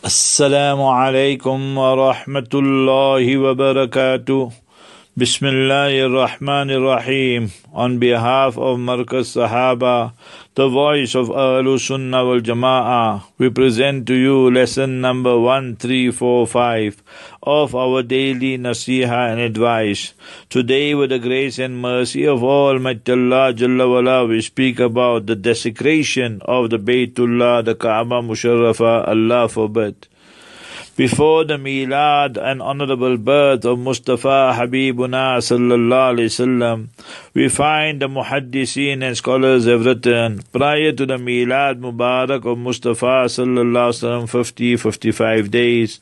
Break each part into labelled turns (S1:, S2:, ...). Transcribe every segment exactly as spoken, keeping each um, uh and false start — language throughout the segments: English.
S1: Assalamu alaikum wa rahmatullahi wa barakatuh. Bismillahir Rahmanir Rahim. On behalf of Markaz Sahaba, the voice of Ahlus Sunnah wal Jama'ah, we present to you lesson number one three four five of our daily nasiha and advice. Today, with the grace and mercy of Almighty Allah Jalla wala, we speak about the desecration of the Baytullah, the Kaaba Musharrafa, Allah forbid. Before the Milad and honorable birth of Mustafa Habibuna Sallallahu Alaihi Wasallam, we find the Muhaddiseen and scholars have written, prior to the Milad Mubarak of Mustafa Sallallahu Alaihi Wasallam, fifty to fifty-five days,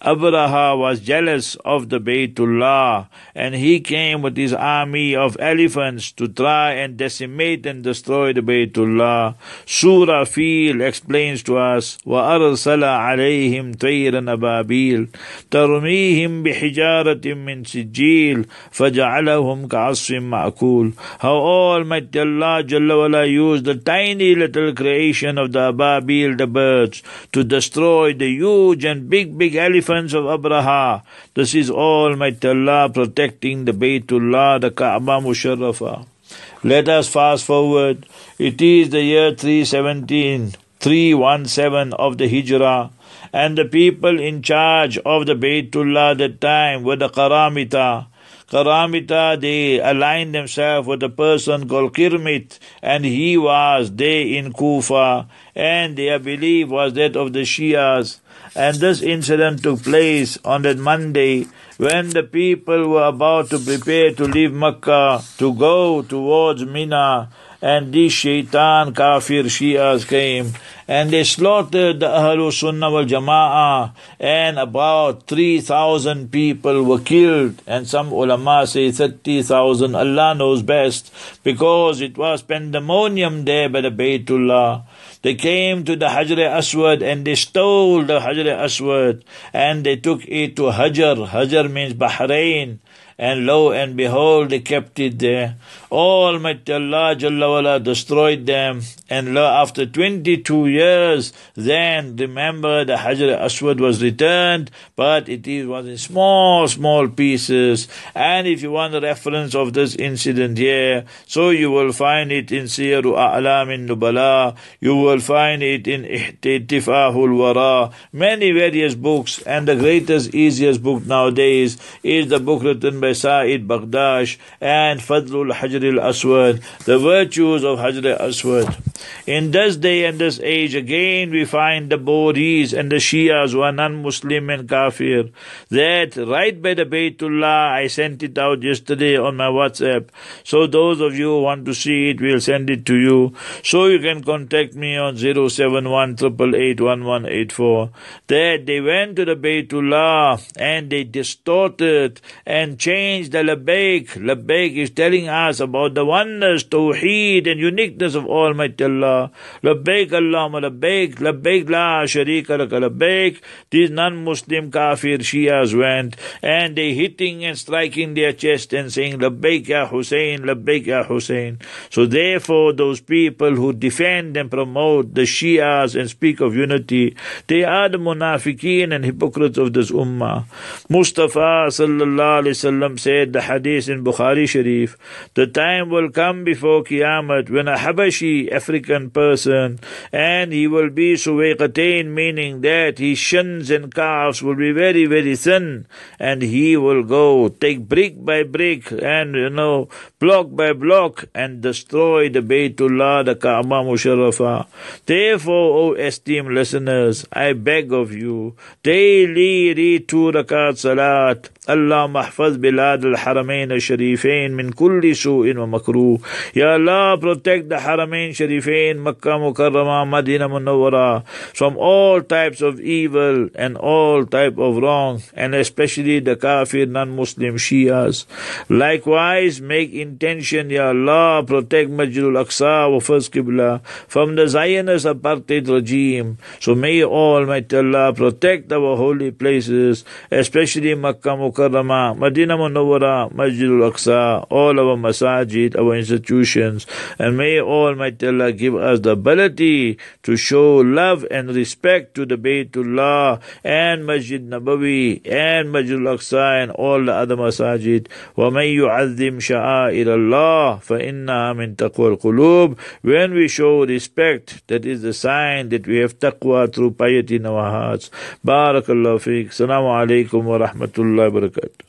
S1: Abraha was jealous of the Baytullah, and he came with his army of elephants to try and decimate and destroy the Baytullah. Surah Fil explains to us, وَأَرْسَلَ عَلَيْهِمْ طَيْرًا أبابيل ترميهم بحجارة من سجيل فجعلهم كعصف مأكول. How Almighty Allah Jalla wala used the tiny little creation of the Ababil, the birds, to destroy the huge and big big elephants of Abraha. This is Almighty Allah protecting the Baytullah, the Kaaba Musharrafa. Let us fast forward. It is the year three seventeen, three seventeen of the Hijrah, and the people in charge of the Baytullah at that time were the Qaramita. Qaramita, they aligned themselves with a person called Kirmit, and he was there in Kufa, and their belief was that of the Shias. And this incident took place on that Monday when the people were about to prepare to leave Makkah to go towards Mina. And these shaitan kafir Shias came and they slaughtered the Ahlus Sunnah wal Jama'ah, and about three thousand people were killed, and some ulama say thirty thousand, Allah knows best, because it was pandemonium there by the Baytullah. They came to the Hajar Aswad and they stole the Hajar Aswad and they took it to Hajar. Hajar means Bahrain. And lo and behold, they kept it there. Almighty Allah Jalla wala destroyed them. And lo, after twenty-two years, then remember the Hajar Aswad was returned, but it is, was in small, small pieces. And if you want a reference of this incident here, so you will find it in Siyaru A'lam Nubala, you will find it in Ihtifahul Wara, many various books, and the greatest, easiest book nowadays is the book written by Sa'id Baghdash and Fadlul Hajar al-Aswad, the virtues of Hajar al-Aswad. In this day and this age, again we find the Bohris and the Shias who are non-Muslim and Kafir, that right by the Baytullah, I sent it out yesterday on my WhatsApp. So those of you who want to see it, we'll send it to you. So you can contact me on zero seven one eight eight eight one one eight four. That they went to the Baytullah and they distorted and changed the Labbaik. Labbaik is telling us about the oneness, Tawheed and uniqueness of Almighty Allah. Labbaik Allahumma Labbaik, Labbaik la sharika laka Labbaik. These non-Muslim kafir Shias went and they hitting and striking their chest and saying Labbaik ya Hussein, Labbaik ya Hussein. So therefore those people who defend and promote the Shias and speak of unity, they are the munafiqeen and hypocrites of this ummah. Mustafa Sallallahu Alaihi Wasallam said, the hadith in Bukhari Sharif, the time will come before Qiyamah when a Habashi African person, and he will be suwayqatain, meaning that his shins and calves will be very very thin, and he will go take brick by brick and you know block by block and destroy the Baytullah, the Kaaba Musharrafa. Therefore, O esteemed listeners, I beg of you, daily read two rakat salat. Allah mahfaz bilad al-Haramain al-Sharifain min kulli su'in wa makruh. Ya Allah, protect the Haramain Sharifain, Makkah Mukarramah, Madinah Munawwara, from all types of evil and all type of wrong, and especially the kafir non-Muslim Shias. Likewise, make intention, Ya Allah, protect Masjidul Aqsa wa first Qibla from the Zionist apartheid regime. So may Almighty Allah protect our holy places, especially Makkah Mukarramah, Madinah Medina Munawwara, Masjid al-Aqsa, all our masajid, our institutions, and may Almighty Allah give us the ability to show love and respect to the Baytullah and Masjid Nabawi and Masjid al-Aqsa and all the other masajid. وَمَن يُعَظِّمْ شَعَائِرَ اللَّهِ فَإِنَّهَا مِن تَقْوَى الْقُلُوبِ. When we show respect, that is the sign that we have taqwa through piety in our hearts. Barakallahu feek. Assalamu alaikum wa rahmatullahi wa barakatuh.